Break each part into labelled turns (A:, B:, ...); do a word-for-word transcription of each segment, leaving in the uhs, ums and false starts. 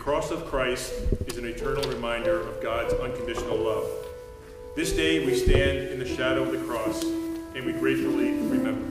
A: cross of Christ is an eternal reminder of God's unconditional love. This day we stand in the shadow of the cross, and we gratefully remember.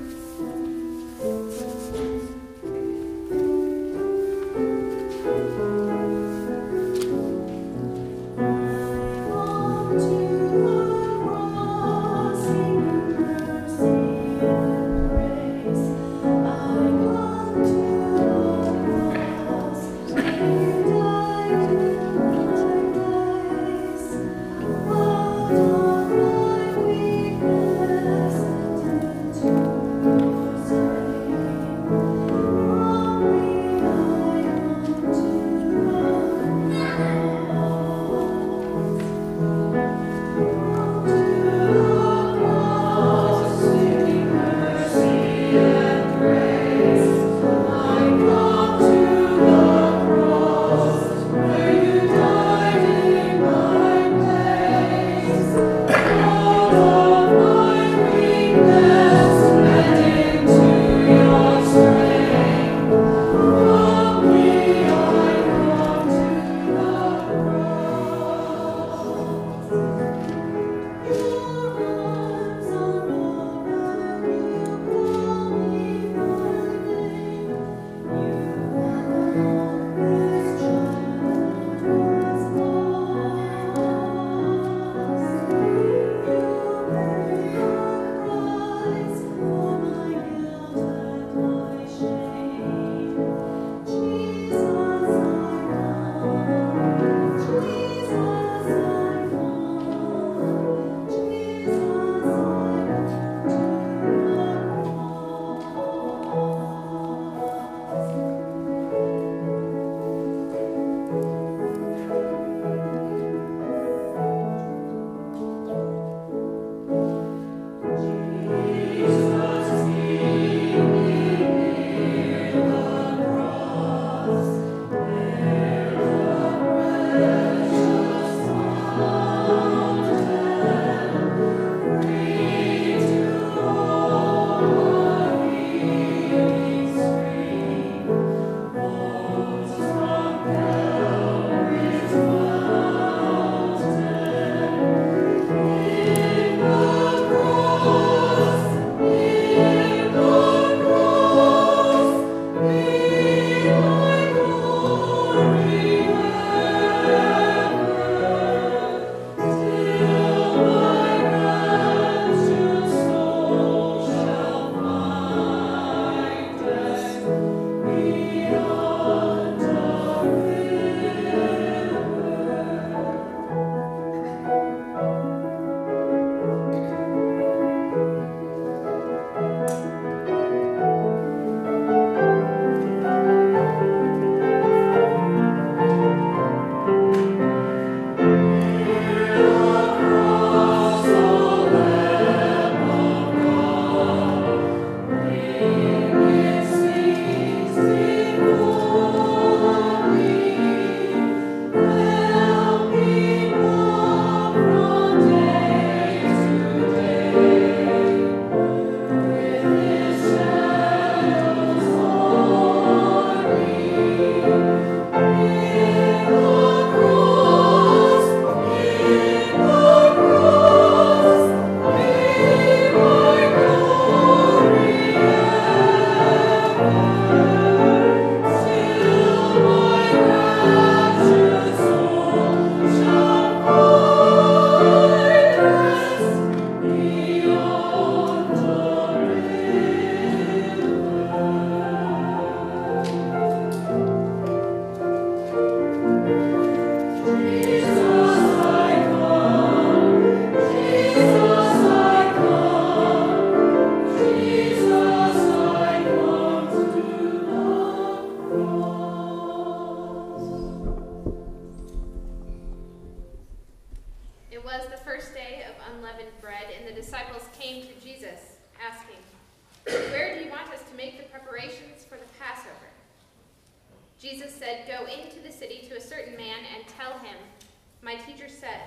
B: Jesus said, "Go into the city to a certain man and tell him, 'My teacher says,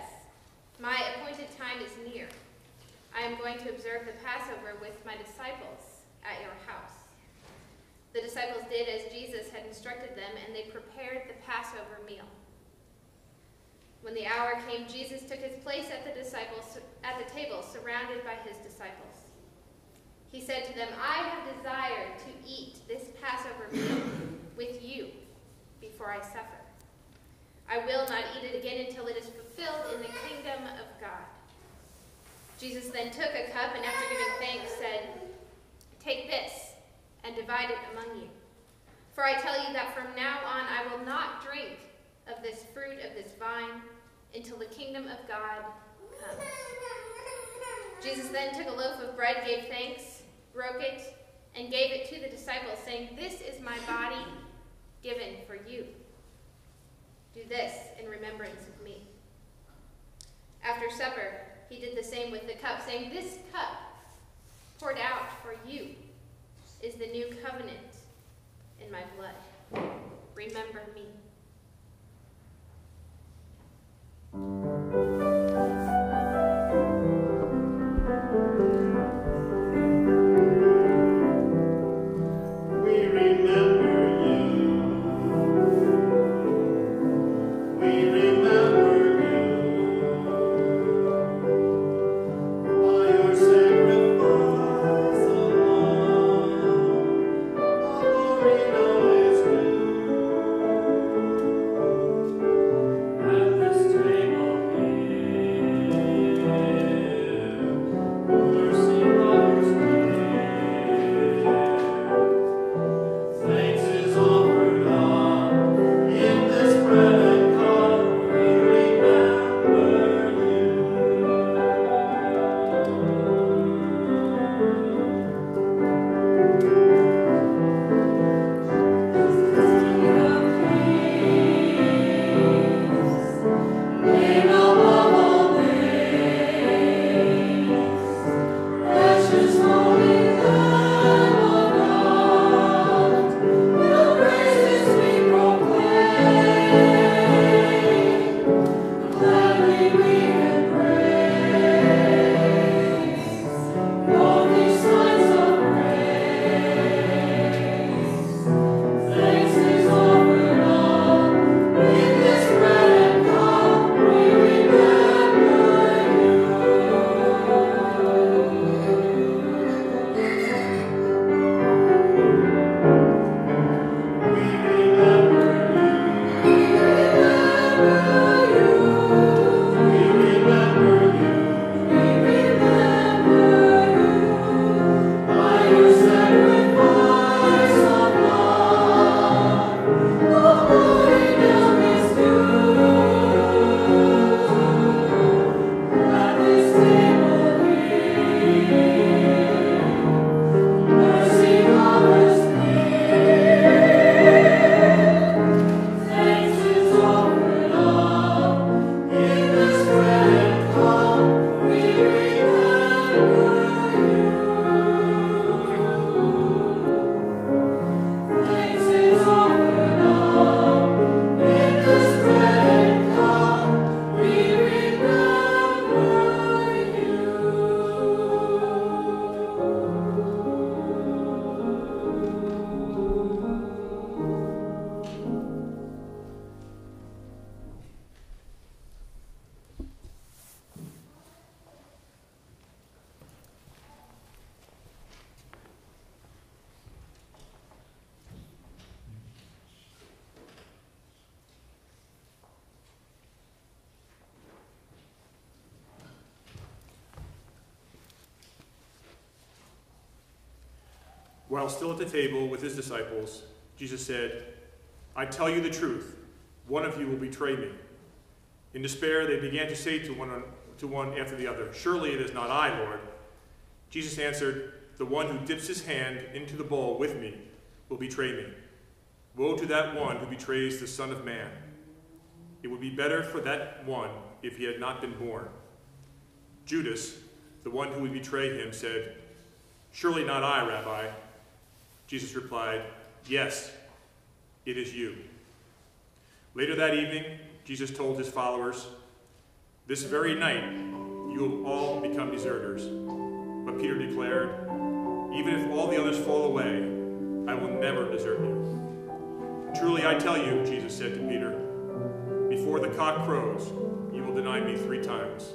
B: my appointed time is near. I am going to observe the Passover with my disciples at your house.'" The disciples did as Jesus had instructed them, and they prepared the Passover meal. When the hour came, Jesus took his place at the disciples at the table, surrounded by his disciples. He said to them, "I have desired to eat this Passover meal with you before I suffer. I will not eat it again until it is fulfilled in the kingdom of God." Jesus then took a cup and after giving thanks said, "Take this and divide it among you. For I tell you that from now on I will not drink of this fruit of this vine until the kingdom of God comes." Jesus then took a loaf of bread, gave thanks, broke it, and gave it to the disciples, saying, "This is my body given for you. Do this in remembrance of me." After supper, he did the same with the cup, saying, "This cup poured out for you is the new covenant in my blood. Remember me."
A: While still at the table with his disciples, Jesus said, "I tell you the truth, one of you will betray me." In despair, they began to say to one, to one after the other, "Surely it is not I, Lord." Jesus answered, "The one who dips his hand into the bowl with me will betray me. Woe to that one who betrays the Son of Man. It would be better for that one if he had not been born." Judas, the one who would betray him, said, "Surely not I, Rabbi." Jesus replied, "Yes, it is you." Later that evening, Jesus told his followers, "This very night you will all become deserters." But Peter declared, "Even if all the others fall away, I will never desert you. Truly I tell you, Jesus said to Peter, before the cock crows, you will deny me three times.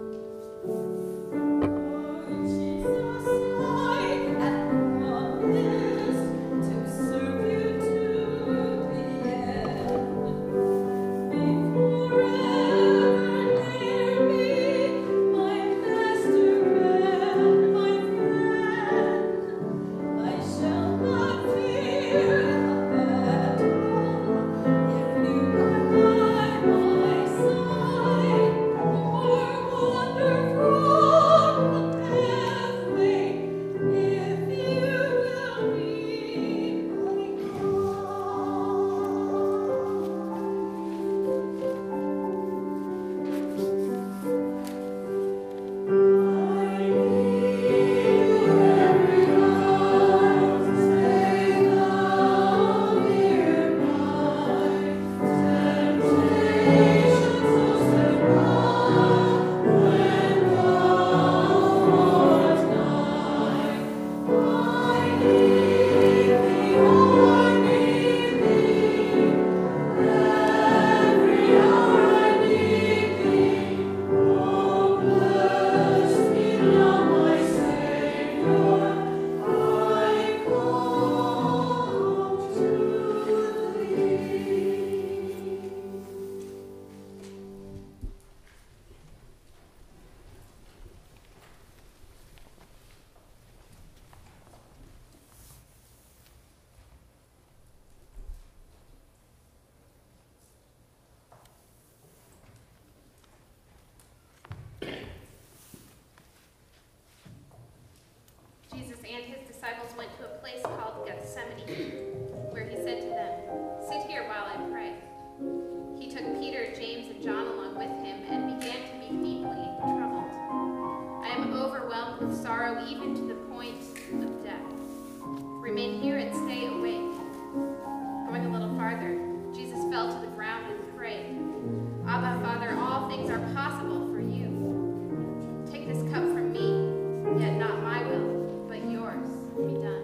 B: Jesus and his disciples went to a place called Gethsemane, where he said to them, "Sit here while I pray." He took Peter, James, and John along with him and began to be deeply troubled. "I am overwhelmed with sorrow even to the point of death. Remain here and stay awake." Going a little farther, Jesus fell to the ground and prayed, "Abba, Father, all things are possible for you. Take this cup from me, yet not my will, but yours be done."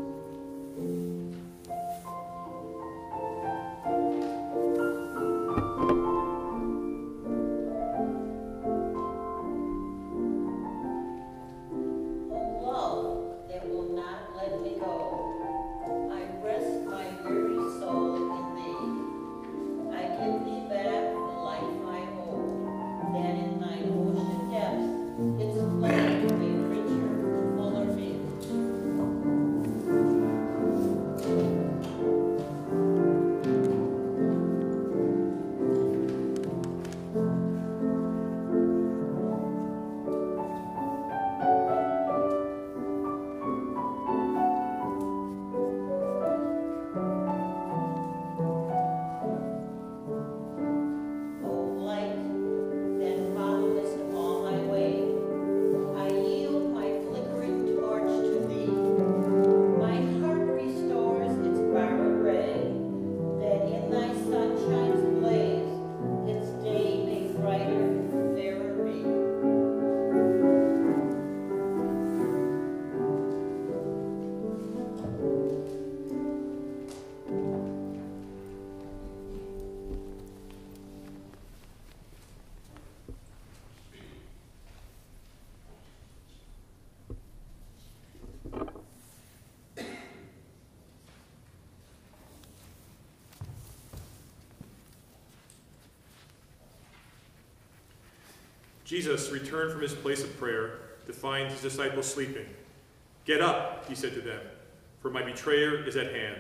A: Jesus returned from his place of prayer to find his disciples sleeping. "Get up," he said to them, "for my betrayer is at hand."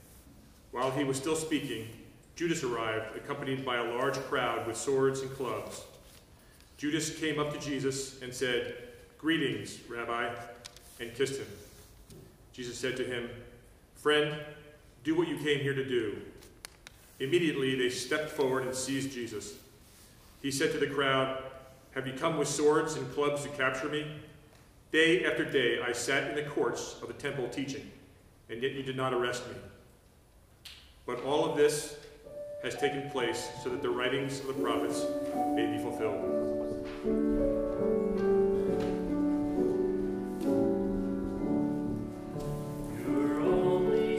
A: While he was still speaking, Judas arrived, accompanied by a large crowd with swords and clubs. Judas came up to Jesus and said, "Greetings, Rabbi," and kissed him. Jesus said to him, "Friend, do what you came here to do." Immediately they stepped forward and seized Jesus. He said to the crowd, "Have you come with swords and clubs to capture me? Day after day I sat in the courts of the temple teaching, and yet you did not arrest me. But all of this has taken place so that the writings of the prophets may be fulfilled."
C: You're only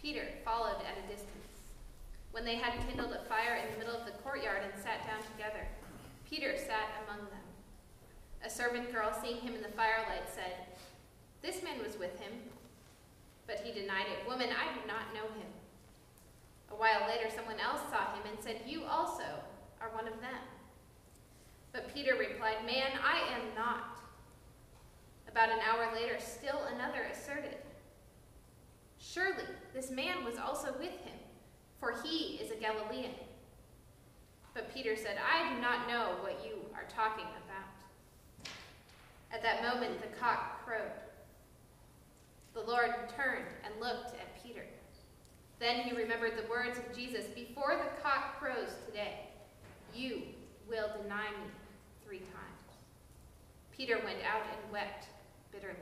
B: Peter followed at a distance. When they had kindled a fire in the middle of the courtyard and sat down together, Peter sat among them. A servant girl, seeing him in the firelight, said, "This man was with him." But he denied it. "Woman, I do not know him." A while later, someone else saw him and said, "You also are one of them." But Peter replied, "Man, I am not." About an hour later, still another asserted, "Surely this man was also with him, for he is a Galilean." But Peter said, "I do not know what you are talking about." At that moment, the cock crowed. The Lord turned and looked at Peter. Then he remembered the words of Jesus, "Before the cock crows today, you will deny me three times." Peter went out and wept bitterly.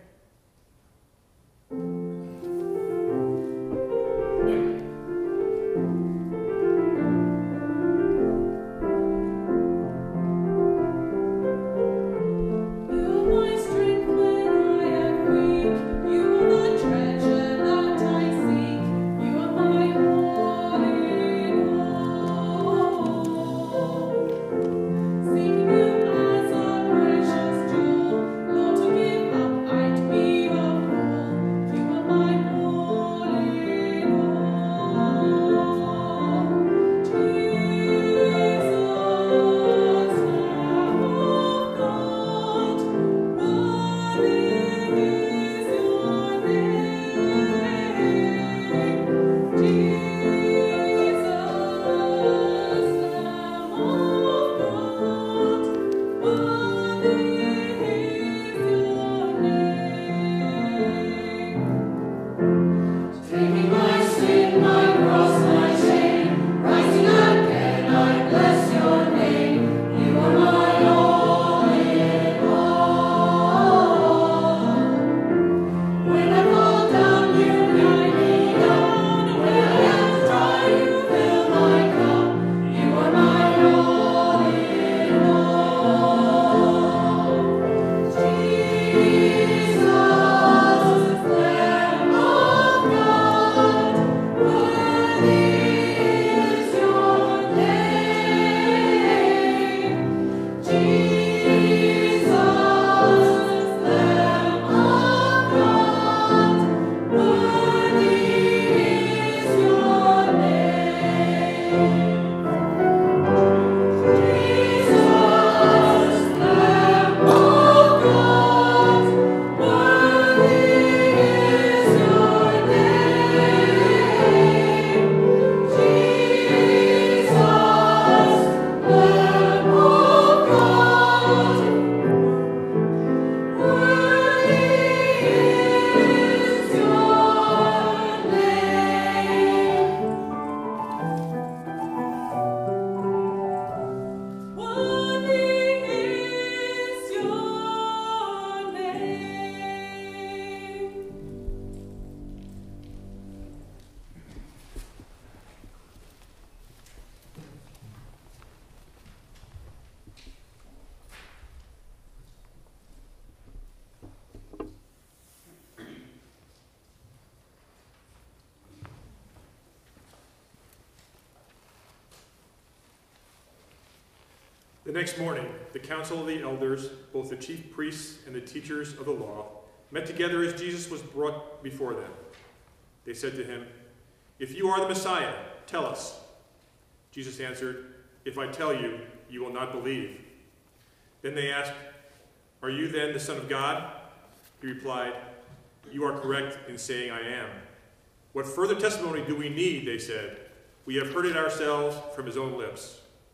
A: The next morning, the council of the elders, both the chief priests and the teachers of the law, met together as Jesus was brought before them. They said to him, "If you are the Messiah, tell us." Jesus answered, "If I tell you, you will not believe." Then they asked, "Are you then the Son of God?" He replied, "You are correct in saying I am." "What further testimony do we need?" they said. "We have heard it ourselves from his own lips."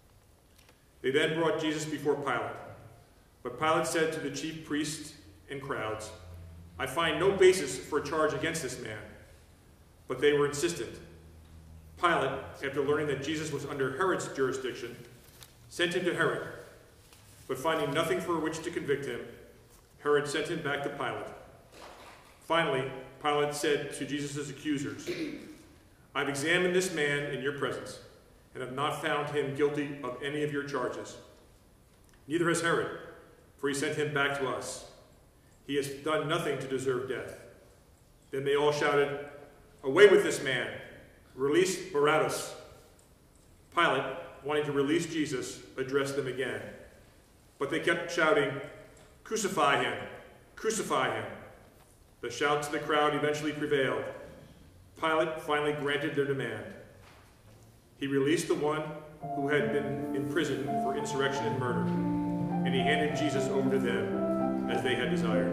A: They then brought Jesus before Pilate. But Pilate said to the chief priests and crowds, "I find no basis for a charge against this man." But they were insistent. Pilate, after learning that Jesus was under Herod's jurisdiction, sent him to Herod. But finding nothing for which to convict him, Herod sent him back to Pilate. Finally, Pilate said to Jesus' accusers, "I've examined this man in your presence, and have not found him guilty of any of your charges. Neither has Herod, for he sent him back to us. He has done nothing to deserve death." Then they all shouted, "Away with this man! Release Barabbas!" Pilate, wanting to release Jesus, addressed them again. But they kept shouting, "Crucify him! Crucify him!" The shouts of the crowd eventually prevailed. Pilate finally granted their demand. He released the one who had been in prison for insurrection and murder, and he handed Jesus over to them as they had desired.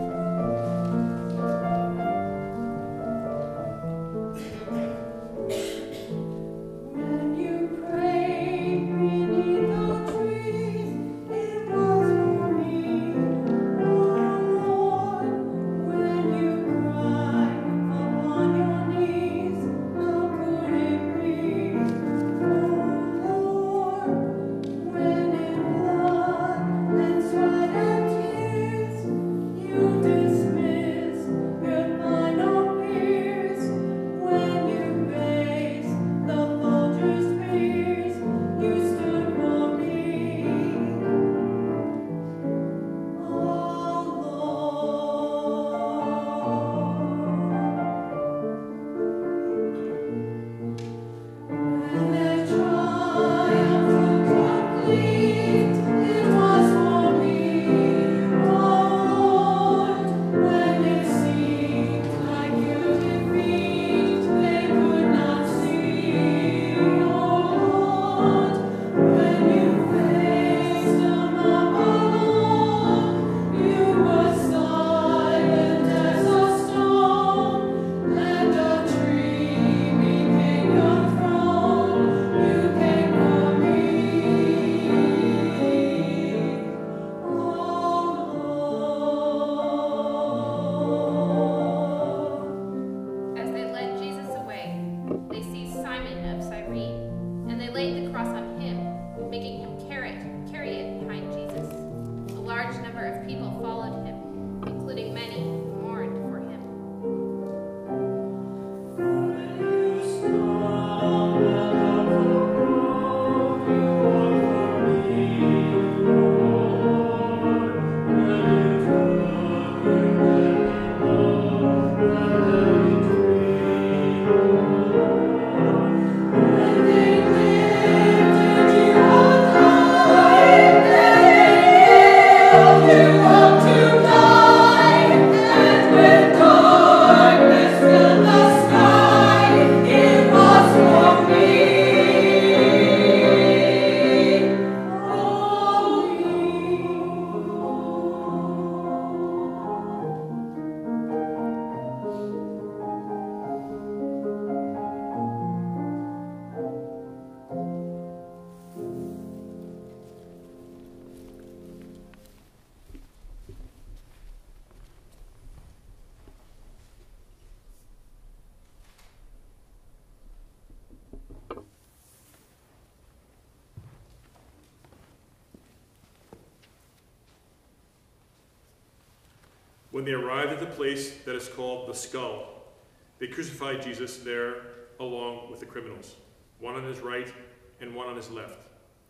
A: When they arrived at the place that is called the Skull, they crucified Jesus there along with the criminals, one on his right and one on his left.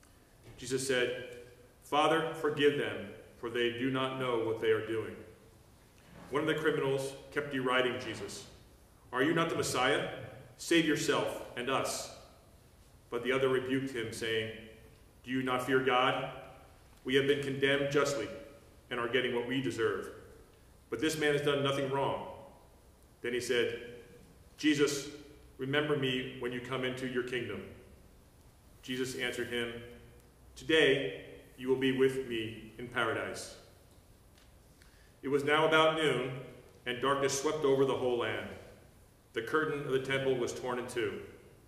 A: Jesus said, "Father, forgive them, for they do not know what they are doing." One of the criminals kept deriding Jesus. "Are you not the Messiah? Save yourself and us." But the other rebuked him, saying, "Do you not fear God? We have been condemned justly and are getting what we deserve. But this man has done nothing wrong." Then he said, "Jesus, remember me when you come into your kingdom." Jesus answered him, "Today you will be with me in paradise." It was now about noon, and darkness swept over the whole land. The curtain of the temple was torn in two.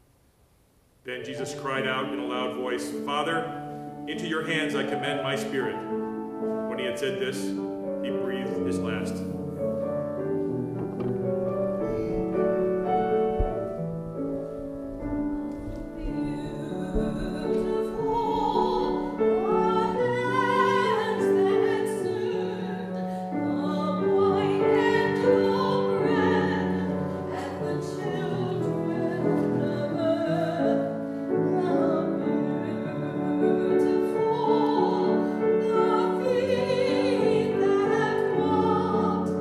A: Then Jesus cried out in a loud voice, "Father, into your hands I commend my spirit." When he had said this, he breathed his last.
C: Beautiful, the feet that walked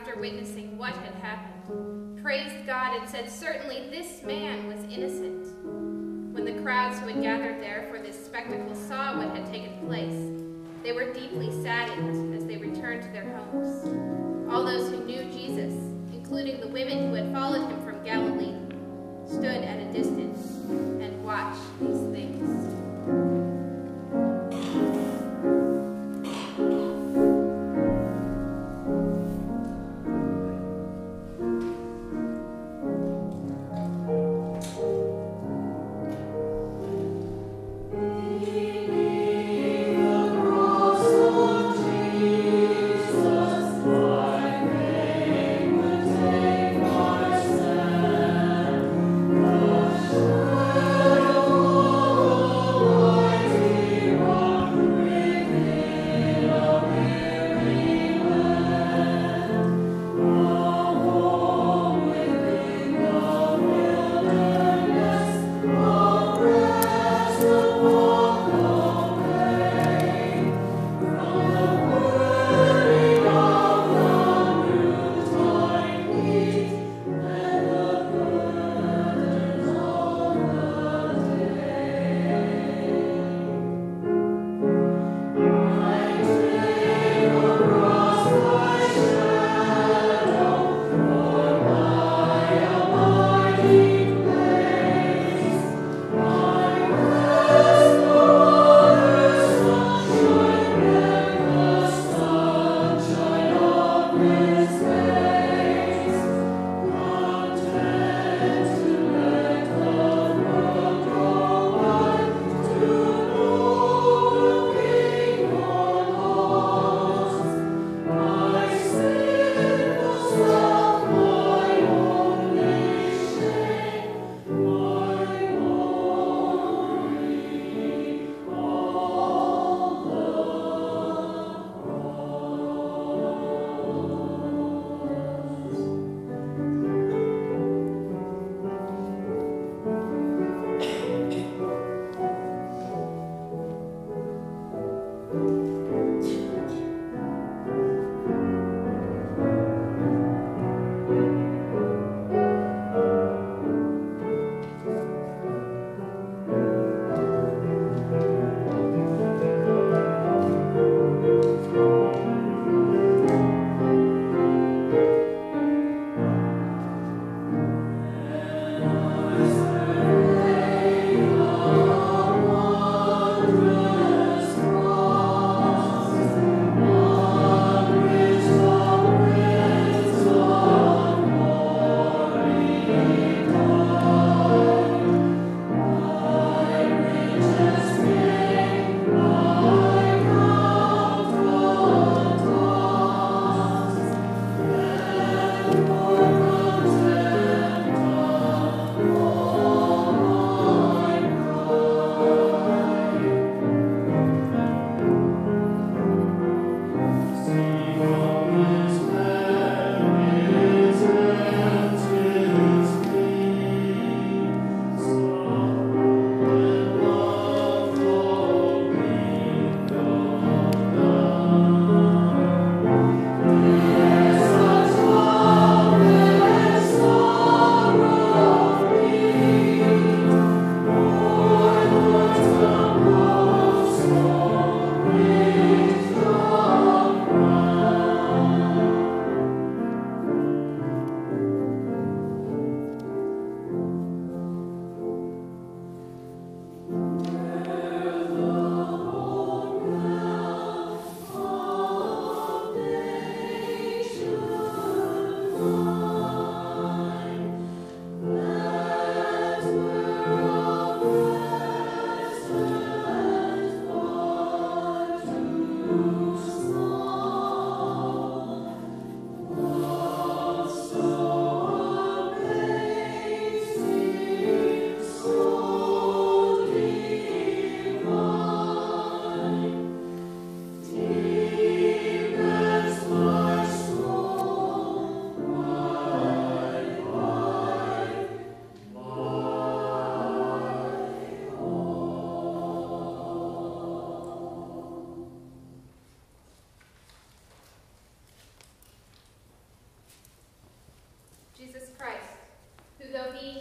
B: after witnessing what had happened, praised God and said, "Certainly this man was innocent." When the crowds who had gathered there for this spectacle saw what had taken place, they were deeply saddened as they returned to their homes. All those who knew Jesus, including the women who had followed him from Galilee, stood at a distance and watched these things.
C: Take my sin.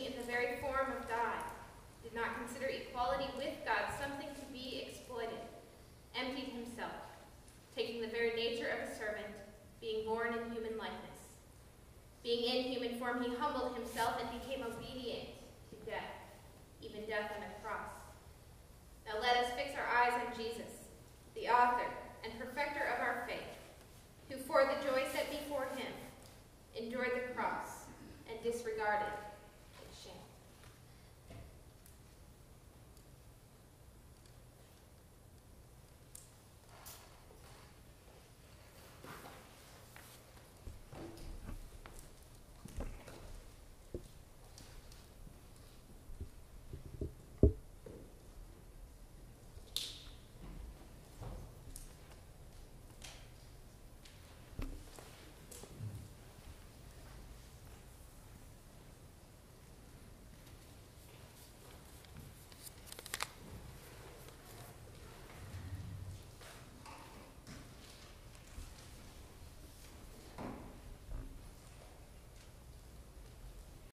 B: being in the very form of God, did not consider equality with God something to be exploited, emptied himself, taking the very nature of a servant, being born in human likeness. Being in human form, he humbled himself and became obedient